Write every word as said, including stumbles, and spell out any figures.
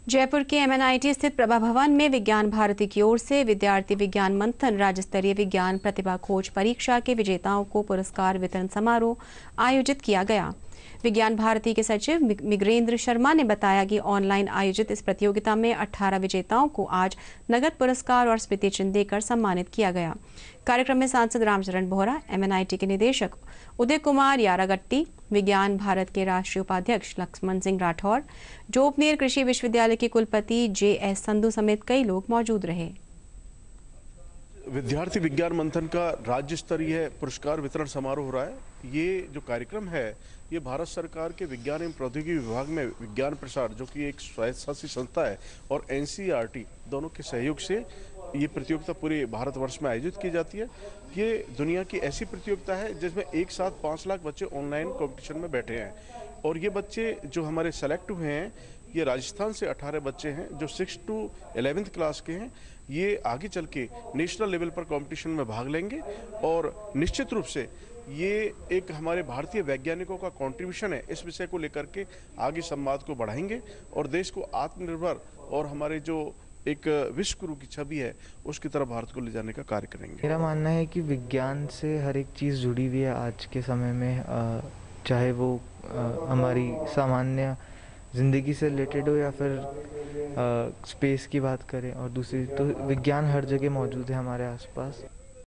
जयपुर के M N I T स्थित प्रभा भवन में विज्ञान भारती की ओर से विद्यार्थी विज्ञान मंथन राज्य स्तरीय विज्ञान प्रतिभा खोज परीक्षा के विजेताओं को पुरस्कार वितरण समारोह आयोजित किया गया। विज्ञान भारती के सचिव मिग्रेंद्र शर्मा ने बताया कि ऑनलाइन आयोजित इस प्रतियोगिता में अठारह विजेताओं को आज नगद पुरस्कार और स्मृति चिन्ह देकर सम्मानित किया गया। कार्यक्रम में सांसद Ramcharan Bohra, M N I T के निदेशक उदय कुमार यारागट्टी, विज्ञान भारत के राष्ट्रीय उपाध्यक्ष लक्ष्मण सिंह राठौर, जोबनेर कृषि विश्वविद्यालय के कुलपति जे एस संधू समेत कई लोग मौजूद रहे। विद्यार्थी विज्ञान मंथन का राज्य स्तरीय पुरस्कार वितरण समारोह हो रहा है। ये जो कार्यक्रम है ये भारत सरकार के विज्ञान एवं प्रौद्योगिकी विभाग में विज्ञान प्रसार, जो कि एक स्वायत्तशासी संस्था है, और N C E R T दोनों के सहयोग से ये प्रतियोगिता पूरे भारतवर्ष में आयोजित की जाती है। ये दुनिया की ऐसी प्रतियोगिता है जिसमें एक साथ पाँच लाख बच्चे ऑनलाइन कंपटीशन में बैठे हैं, और ये बच्चे जो हमारे सेलेक्ट हुए हैं ये राजस्थान से अठारह बच्चे हैं जो सिक्स टू एलेवेंथ क्लास के हैं। ये आगे चल के नेशनल लेवल पर कंपटीशन में भाग लेंगे और निश्चित रूप से ये एक हमारे भारतीय वैज्ञानिकों का कंट्रीब्यूशन है। इस विषय को लेकर के आगे संवाद को बढ़ाएंगे और देश को आत्मनिर्भर और हमारे जो एक विश्व गुरु की छवि है उसकी तरफ भारत को ले जाने का कार्य करेंगे। मेरा मानना है कि विज्ञान से हर एक चीज़ जुड़ी हुई है आज के समय में, चाहे वो हमारी सामान्य ज़िंदगी से रिलेटेड हो या फिर स्पेस की बात करें, और दूसरी तो विज्ञान हर जगह मौजूद है हमारे आसपास।